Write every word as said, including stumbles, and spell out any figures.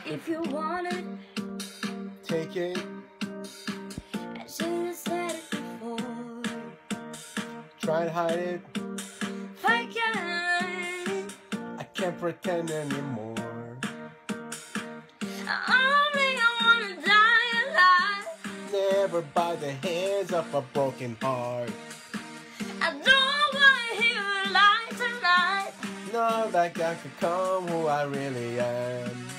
If you want it, take it. I should have said it before. Try to hide it. Fake it. I can't pretend anymore. Only I wanna die alive. Never by the hands of a broken heart. I don't wanna hear a lie tonight. No, that guy could come who I really am.